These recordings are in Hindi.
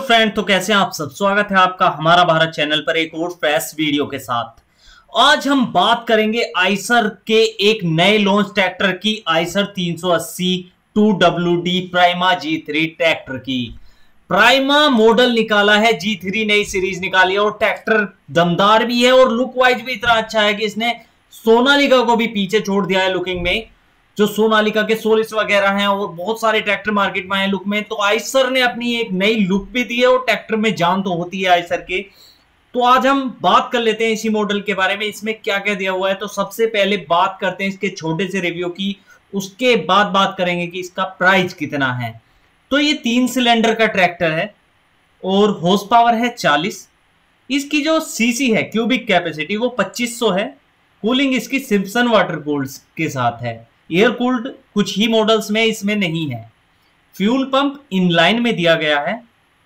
फ्रेंड, तो कैसे हैं आप सब। स्वागत है आपका हमारा भारत चैनल पर एक और फ्रेश वीडियो के साथ। आज हम बात करेंगे आइसर के एक नए लॉन्च ट्रैक्टर की, Eicher 380 2WD Prima G3 tractor की। प्राइमा मॉडल निकाला है, G3 नई सीरीज निकाली है और ट्रैक्टर दमदार भी है और लुक वाइज भी इतना अच्छा है कि इसने सोनालिका को भी पीछे छोड़ दिया है लुकिंग में। जो सोनालिका के सोलिस वगैरह हैं और बहुत सारे ट्रैक्टर मार्केट में आए लुक में, तो आइसर ने अपनी एक नई लुक भी दी है और ट्रैक्टर में जान तो होती है आइसर के। तो आज हम बात कर लेते हैं इसी मॉडल के बारे में, इसमें क्या क्या दिया हुआ है। तो सबसे पहले बात करते हैं इसके छोटे से रिव्यू की, उसके बाद बात करेंगे कि इसका प्राइस कितना है। तो ये 3 सिलेंडर का ट्रैक्टर है और हॉर्स पावर है 40। इसकी जो सीसी है, क्यूबिक कैपेसिटी, वो 2500 है। कूलिंग इसकी सिम्पसन वाटर कूल्ड के साथ है, एयर कूल्ड कुछ ही मॉडल्स में इसमें नहीं है। फ्यूल पंप इनलाइन में दिया गया है।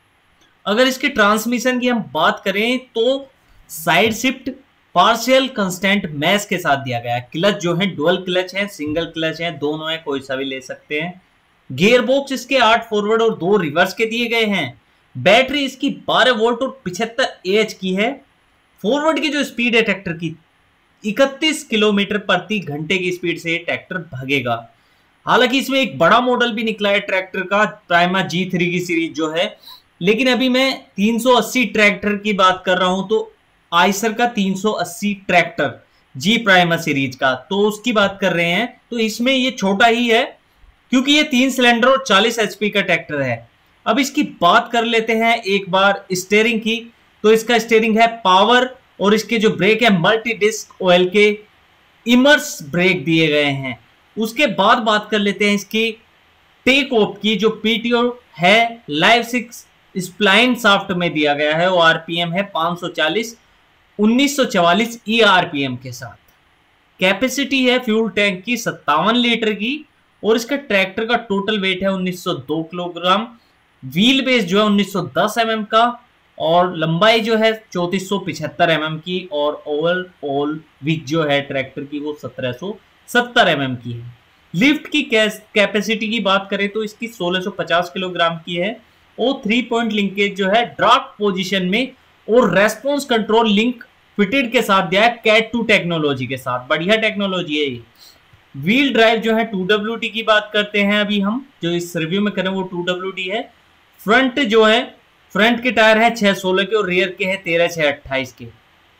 अगर इसके ट्रांसमिशन की हम बात करें तो side shift partial constant mesh के साथ दिया गया है। क्लच जो है डुअल क्लच है, सिंगल क्लच है, दोनों है, कोई सा भी ले सकते हैं। गियर बॉक्स इसके 8 फॉरवर्ड और 2 रिवर्स के दिए गए हैं। बैटरी इसकी 12 वोल्ट और 75 AH की है। फॉरवर्ड की जो स्पीड है ट्रैक्टर की 31 किलोमीटर प्रति घंटे की स्पीड से ट्रैक्टर भागेगा। हालांकि इसमें एक बड़ा मॉडल भी निकला है ट्रैक्टर का, प्राइमा G3 की सीरीज जो है, लेकिन अभी मैं 380 ट्रैक्टर की बात कर रहा हूं। तो आइसर का 380 ट्रैक्टर जी प्राइमा सीरीज का, तो उसकी बात कर रहे हैं। तो इसमें ये छोटा ही है क्योंकि ये 3 सिलेंडर और 40 HP का ट्रैक्टर है। अब इसकी बात कर लेते हैं एक बार स्टीयरिंग की। तो इसका स्टीयरिंग है पावर और इसके जो ब्रेक है मल्टी डिस्क ऑयल के इमर्स ब्रेक दिए गए हैं। उसके बाद बात कर लेते हैं इसकी टेक ऑफ की। जो PTO है लाइव 6 स्प्लाइन शाफ्ट में दिया गया है और RPM है 540 1944 ERPM के साथ। कैपेसिटी है फ्यूल टैंक की 57 लीटर की और इसका ट्रैक्टर का टोटल वेट है 1902 किलोग्राम। व्हील बेस जो है 1910 mm का और लंबाई जो है 3475 mm की और ओवरऑल विड्थ जो है ट्रैक्टर की वो 1770 mm की है। लिफ्ट की कैपेसिटी की बात करें तो इसकी 1650 किलोग्राम की है और 3 पॉइंट लिंकेज जो है ड्रॉप पोजीशन में और रेस्पॉन्स कंट्रोल लिंक फिटेड के साथ दिया है CAT 2 टेक्नोलॉजी के साथ। बढ़िया टेक्नोलॉजी है ये। व्हील ड्राइव जो है 2WD की बात करते हैं अभी हम, जो इस रिव्यू में करें वो 2WD है। फ्रंट जो है, फ्रंट के टायर है 616 के और रियर के है 13/628 के।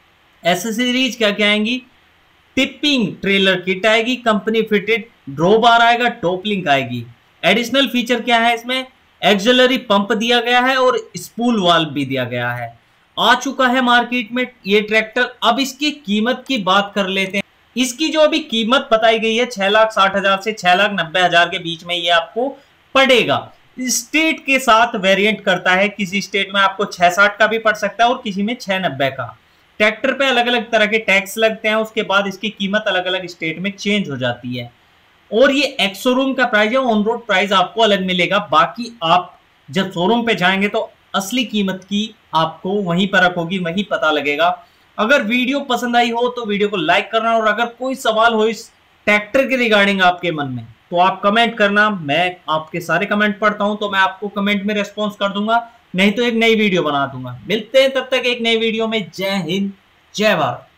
एसेसरीज क्या क्या आएंगी? टिपिंग ट्रेलर किट आएगी, कंपनी फिटेड ड्रॉ बार आएगा, टॉप लिंक आएगी। एडिशनल फीचर क्या है इसमें? एक्सिलरी पंप दिया गया है और स्पूल वाल्व भी दिया गया है। आ चुका है मार्केट में ये ट्रैक्टर। अब इसकी कीमत की बात कर लेते हैं। इसकी जो अभी कीमत बताई गई है 6,60,000 से 6,90,000 के बीच में ये आपको पड़ेगा। स्टेट के साथ वेरिएंट करता है, किसी स्टेट में आपको 660 का भी पड़ सकता है और किसी में 690 का। ट्रैक्टर पे अलग अलग तरह के टैक्स लगते हैं, उसके बाद इसकी कीमत अलग अलग स्टेट में चेंज हो जाती है। और ये एक्स शोरूम का प्राइस है, ऑन रोड प्राइस आपको अलग मिलेगा। बाकी आप जब शोरूम पे जाएंगे तो असली कीमत की आपको वहीं पर होगी, वहीं पता लगेगा। अगर वीडियो पसंद आई हो तो वीडियो को लाइक करना और अगर कोई सवाल हो इस ट्रैक्टर के रिगार्डिंग आपके मन में तो आप कमेंट करना। मैं आपके सारे कमेंट पढ़ता हूं तो मैं आपको कमेंट में रेस्पॉन्स कर दूंगा, नहीं तो एक नई वीडियो बना दूंगा। मिलते हैं तब तक एक नई वीडियो में। जय हिंद, जय भारत।